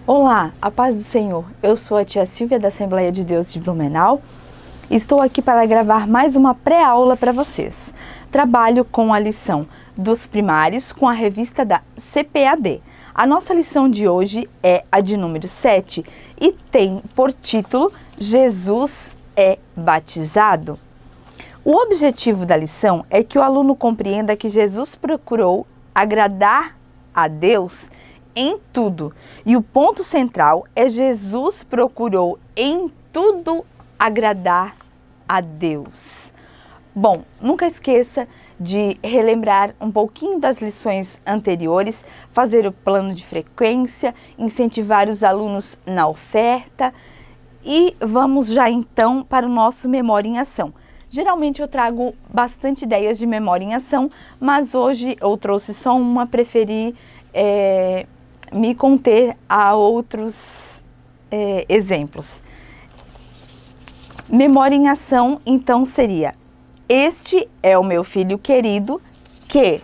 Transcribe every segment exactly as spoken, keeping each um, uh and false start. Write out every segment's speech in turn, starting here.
Olá, a paz do Senhor. Eu sou a tia Silvia da Assembleia de Deus de Blumenau. Estou aqui para gravar mais uma pré-aula para vocês. Trabalho com a lição dos primários com a revista da C P A D. A nossa lição de hoje é a de número sete e tem por título Jesus é batizado. O objetivo da lição é que o aluno compreenda que Jesus procurou agradar a Deus em tudo. E o ponto central é Jesus procurou em tudo agradar a Deus. Bom, nunca esqueça de relembrar um pouquinho das lições anteriores, fazer o plano de frequência, incentivar os alunos na oferta e vamos já então para o nosso Memória em Ação. Geralmente eu trago bastante ideias de memória em ação, mas hoje eu trouxe só uma, preferi é, me conter a outros é, exemplos. Memória em ação, então, seria: este é o meu filho querido que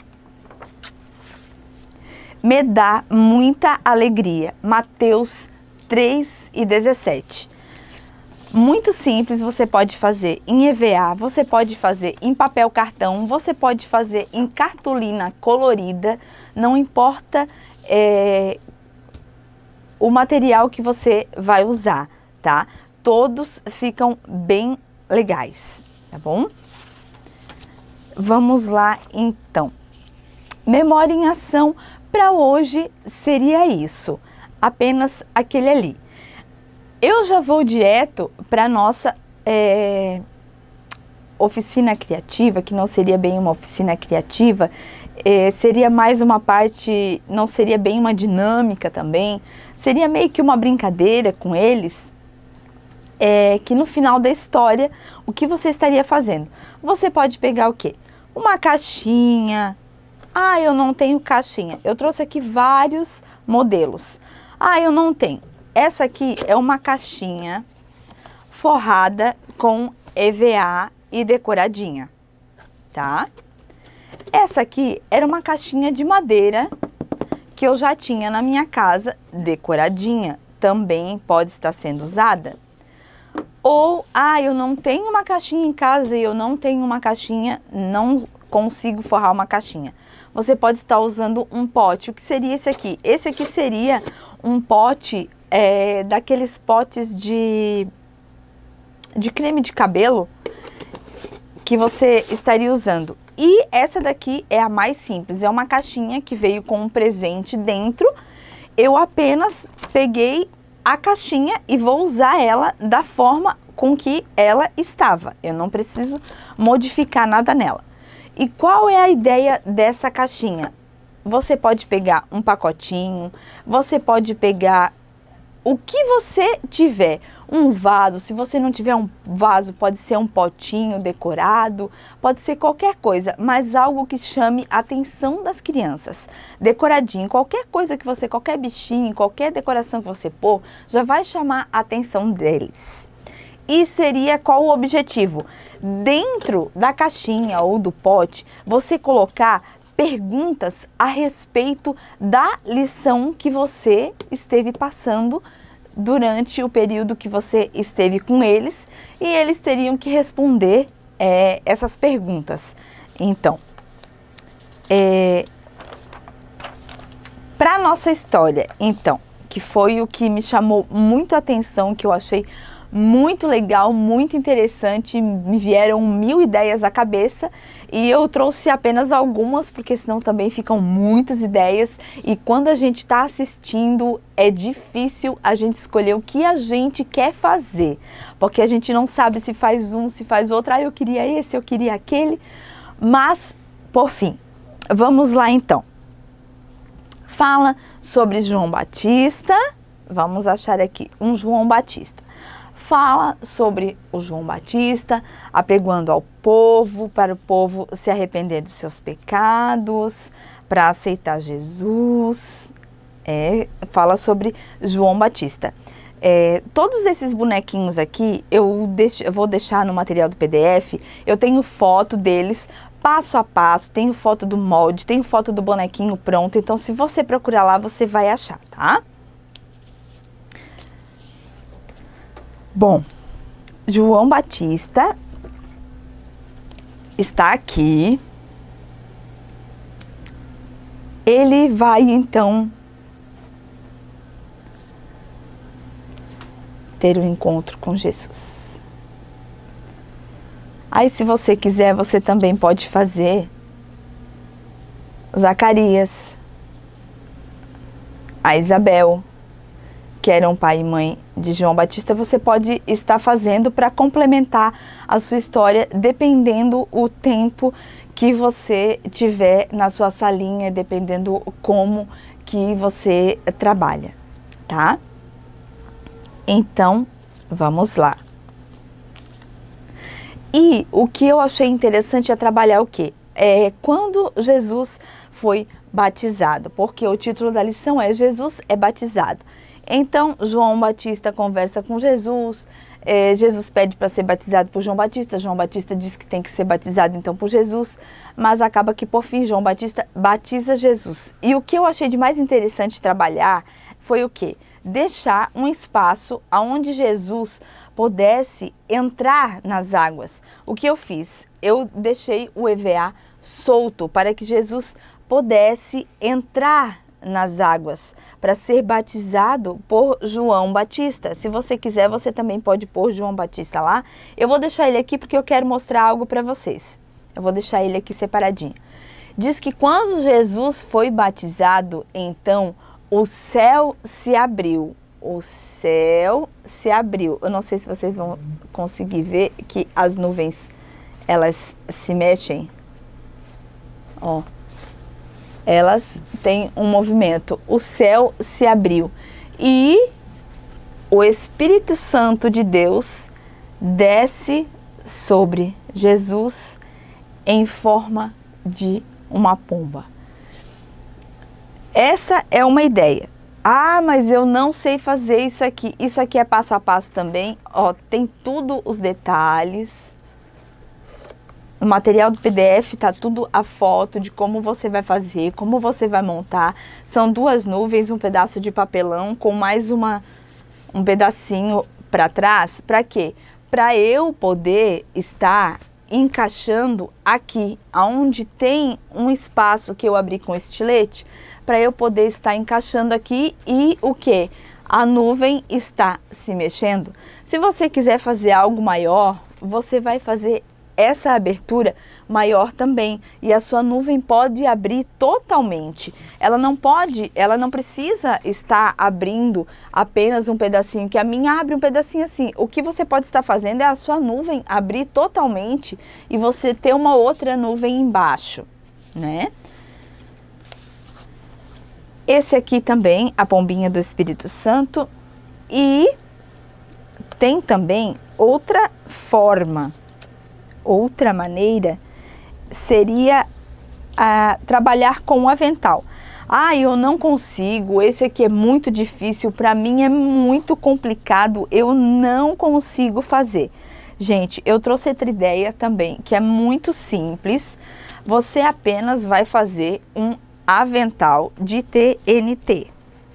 me dá muita alegria. Mateus três e dezessete. Muito simples, você pode fazer em E V A, você pode fazer em papel cartão, você pode fazer em cartolina colorida, não importa é, o material que você vai usar, tá? Todos ficam bem legais, tá bom? Vamos lá então. Memória em ação para hoje seria isso, apenas aquele ali. Eu já vou direto para a nossa é, oficina criativa, que não seria bem uma oficina criativa, é, seria mais uma parte, não seria bem uma dinâmica também, seria meio que uma brincadeira com eles, é, que no final da história, o que você estaria fazendo? Você pode pegar o quê? Uma caixinha. Ah, eu não tenho caixinha. Eu trouxe aqui vários modelos. Ah, eu não tenho. Essa aqui é uma caixinha forrada com E V A e decoradinha, tá? Essa aqui era uma caixinha de madeira que eu já tinha na minha casa, decoradinha, também pode estar sendo usada. Ou, ah, eu não tenho uma caixinha em casa e eu não tenho uma caixinha, não consigo forrar uma caixinha. Você pode estar usando um pote. O que seria esse aqui? Esse aqui seria um pote... É, daqueles potes de, de creme de cabelo que você estaria usando. E essa daqui é a mais simples, é uma caixinha que veio com um presente dentro. Eu apenas peguei a caixinha e vou usar ela da forma com que ela estava. Eu não preciso modificar nada nela. E qual é a ideia dessa caixinha? Você pode pegar um pacotinho, você pode pegar... O que você tiver, um vaso, se você não tiver um vaso, pode ser um potinho decorado, pode ser qualquer coisa, mas algo que chame a atenção das crianças. Decoradinho, qualquer coisa que você, qualquer bichinho, qualquer decoração que você pôr, já vai chamar a atenção deles. E seria qual o objetivo? Dentro da caixinha ou do pote, você colocar perguntas a respeito da lição que você esteve passando durante o período que você esteve com eles e eles teriam que responder é, essas perguntas. Então, é, para a nossa história, então, que foi o que me chamou muito a atenção, que eu achei muito legal, muito interessante, me vieram mil ideias à cabeça e eu trouxe apenas algumas, porque senão também ficam muitas ideias e quando a gente está assistindo é difícil a gente escolher o que a gente quer fazer, porque a gente não sabe se faz um, se faz outro, ah, eu queria esse, eu queria aquele, mas, por fim, vamos lá então. Fala sobre João Batista, vamos achar aqui um João Batista. Fala sobre o João Batista, apeguando ao povo, para o povo se arrepender dos seus pecados, para aceitar Jesus. É, fala sobre João Batista. É, todos esses bonequinhos aqui, eu, deixo, eu vou deixar no material do P D F, eu tenho foto deles, passo a passo, tenho foto do molde, tenho foto do bonequinho pronto, então se você procurar lá, você vai achar, tá? Bom, João Batista está aqui. Ele vai então ter um encontro com Jesus. Aí, se você quiser, você também pode fazer Zacarias, a Isabel, que eram pai e mãe de João Batista. Você pode estar fazendo para complementar a sua história, dependendo o tempo que você tiver na sua salinha, dependendo como que você trabalha, tá? Então, vamos lá. E o que eu achei interessante é trabalhar o quê? É quando Jesus foi batizado, porque o título da lição é Jesus é batizado. Então, João Batista conversa com Jesus, é, Jesus pede para ser batizado por João Batista, João Batista diz que tem que ser batizado então por Jesus, mas acaba que por fim João Batista batiza Jesus. E o que eu achei de mais interessante trabalhar foi o quê? Deixar um espaço onde Jesus pudesse entrar nas águas. O que eu fiz? Eu deixei o E V A solto para que Jesus pudesse entrar nas águas para ser batizado por João Batista. Se você quiser, você também pode pôr João Batista lá. Eu vou deixar ele aqui porque eu quero mostrar algo para vocês. Eu vou deixar ele aqui separadinho. Diz que quando Jesus foi batizado, então o céu se abriu. O céu se abriu. Eu não sei se vocês vão conseguir ver que as nuvens, elas se mexem. Ó. Elas têm um movimento. O céu se abriu. E o Espírito Santo de Deus desce sobre Jesus em forma de uma pomba. Essa é uma ideia. Ah, mas eu não sei fazer isso aqui. Isso aqui é passo a passo também. Ó, tem tudo os detalhes. No material do P D F tá tudo a foto de como você vai fazer, como você vai montar. São duas nuvens, um pedaço de papelão com mais uma, um pedacinho para trás. Para quê? Para eu poder estar encaixando aqui, aonde tem um espaço que eu abri com estilete, para eu poder estar encaixando aqui e o que? A nuvem está se mexendo. Se você quiser fazer algo maior, você vai fazer essa abertura maior também, e a sua nuvem pode abrir totalmente. Ela não pode, ela não precisa estar abrindo apenas um pedacinho, que a minha abre um pedacinho assim. O que você pode estar fazendo é a sua nuvem abrir totalmente e você ter uma outra nuvem embaixo, né? Esse aqui também, a pombinha do Espírito Santo, e tem também outra forma. Outra maneira seria a, trabalhar com um avental. Ah, eu não consigo, esse aqui é muito difícil, para mim é muito complicado, eu não consigo fazer. Gente, eu trouxe outra ideia também, que é muito simples. Você apenas vai fazer um avental de T N T.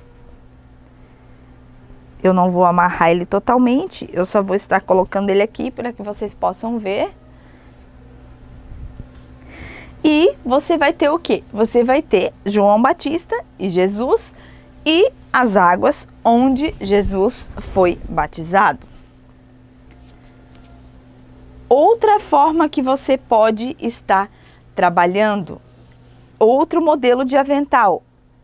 Eu não vou amarrar ele totalmente, eu só vou estar colocando ele aqui para que vocês possam ver. E você vai ter o quê? Você vai ter João Batista e Jesus e as águas onde Jesus foi batizado. Outra forma que você pode estar trabalhando, outro modelo de avental.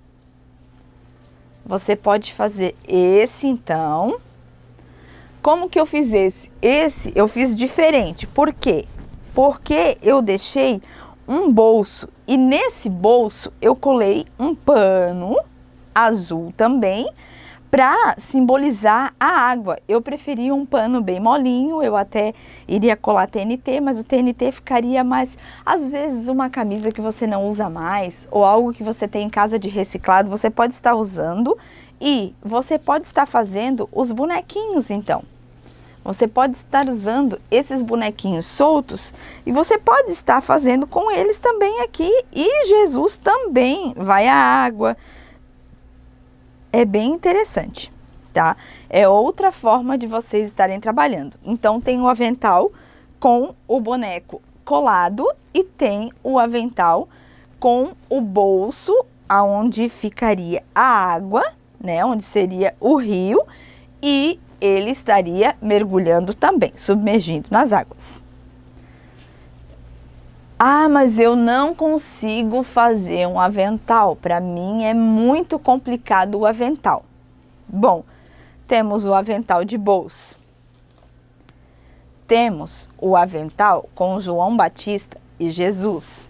Você pode fazer esse então. Como que eu fiz esse? Esse eu fiz diferente. Por quê? Porque eu deixei um bolso e nesse bolso eu colei um pano azul também para simbolizar a água. Eu preferia um pano bem molinho, eu até iria colar T N T, mas o T N T ficaria mais, às vezes uma camisa que você não usa mais ou algo que você tem em casa de reciclado, você pode estar usando e você pode estar fazendo os bonequinhos então. Você pode estar usando esses bonequinhos soltos e você pode estar fazendo com eles também aqui. E Jesus também vai à água. É bem interessante, tá? É outra forma de vocês estarem trabalhando. Então tem o avental com o boneco colado e tem o avental com o bolso, aonde ficaria a água, né? Onde seria o rio, e ele estaria mergulhando também, submergindo nas águas. Ah, mas eu não consigo fazer um avental. Para mim é muito complicado o avental. Bom, temos o avental de bolso. Temos o avental com João Batista e Jesus.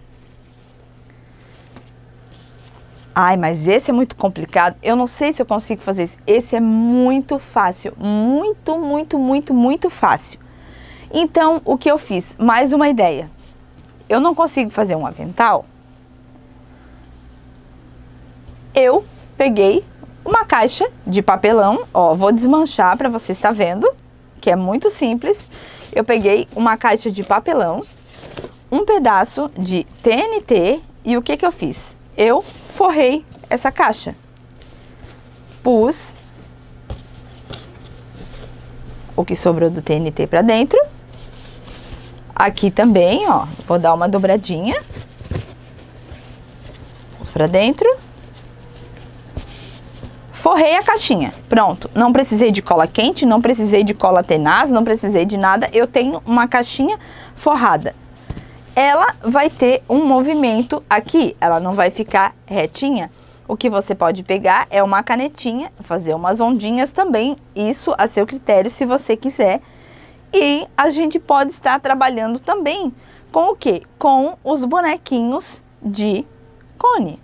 Ai, mas esse é muito complicado. Eu não sei se eu consigo fazer isso. Esse é muito fácil. Muito, muito, muito, muito fácil. Então, o que eu fiz? Mais uma ideia. Eu não consigo fazer um avental. Eu peguei uma caixa de papelão. Ó, vou desmanchar para você estar vendo, que é muito simples. Eu peguei uma caixa de papelão, um pedaço de T N T e o que que eu fiz? Eu forrei essa caixa. Pus o que sobrou do T N T para dentro. Aqui também, ó, vou dar uma dobradinha. Pus para dentro. Forrei a caixinha. Pronto. Não precisei de cola quente, não precisei de cola tenaz, não precisei de nada. Eu tenho uma caixinha forrada. Ela vai ter um movimento aqui, ela não vai ficar retinha. O que você pode pegar é uma canetinha, fazer umas ondinhas também, isso a seu critério, se você quiser. E a gente pode estar trabalhando também com o quê? Com os bonequinhos de cone,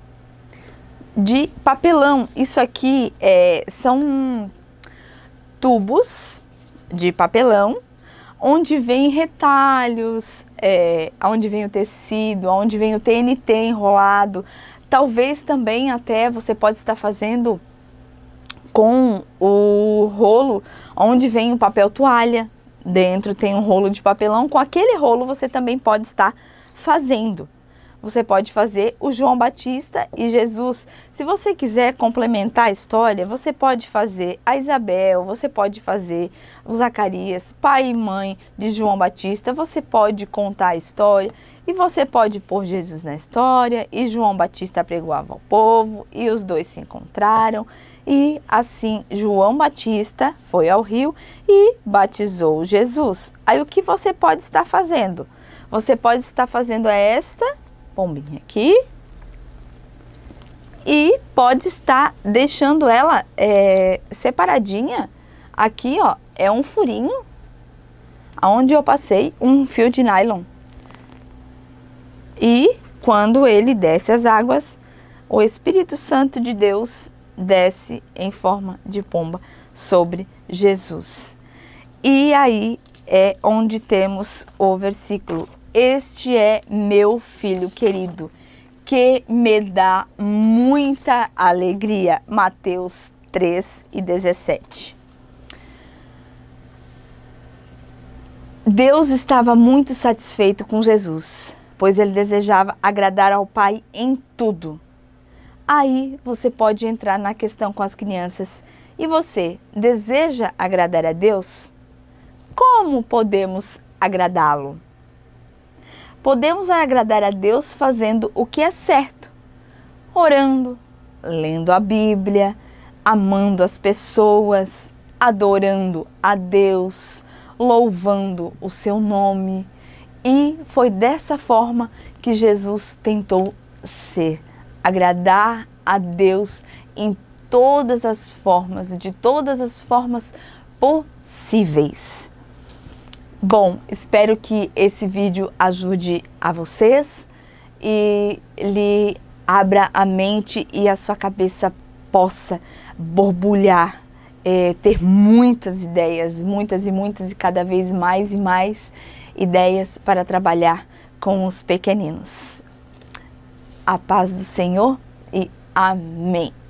de papelão. Isso aqui é, são tubos de papelão, onde vem retalhos, é, onde vem o tecido, onde vem o T N T enrolado. Talvez também até você pode estar fazendo com o rolo, onde vem o papel toalha. Dentro tem um rolo de papelão, com aquele rolo você também pode estar fazendo. Você pode fazer o João Batista e Jesus. Se você quiser complementar a história, você pode fazer a Isabel, você pode fazer o Zacarias, pai e mãe de João Batista. Você pode contar a história e você pode pôr Jesus na história e João Batista apregoava ao povo e os dois se encontraram. E assim João Batista foi ao rio e batizou Jesus. Aí o que você pode estar fazendo? Você pode estar fazendo esta pombinha aqui e pode estar deixando ela é, separadinha. Aqui, ó, é um furinho onde eu passei um fio de nylon. E quando ele desce as águas, o Espírito Santo de Deus desce em forma de pomba sobre Jesus. E aí é onde temos o versículo: este é meu filho querido, que me dá muita alegria. Mateus três e dezessete. Deus estava muito satisfeito com Jesus, pois ele desejava agradar ao Pai em tudo. Aí você pode entrar na questão com as crianças. E você deseja agradar a Deus? Como podemos agradá-lo? Podemos agradar a Deus fazendo o que é certo, orando, lendo a Bíblia, amando as pessoas, adorando a Deus, louvando o seu nome. E foi dessa forma que Jesus tentou ser, agradar a Deus em todas as formas, de todas as formas possíveis. Bom, espero que esse vídeo ajude a vocês e lhe abra a mente e a sua cabeça possa borbulhar, é, ter muitas ideias, muitas e muitas e cada vez mais e mais ideias para trabalhar com os pequeninos. A paz do Senhor e amém.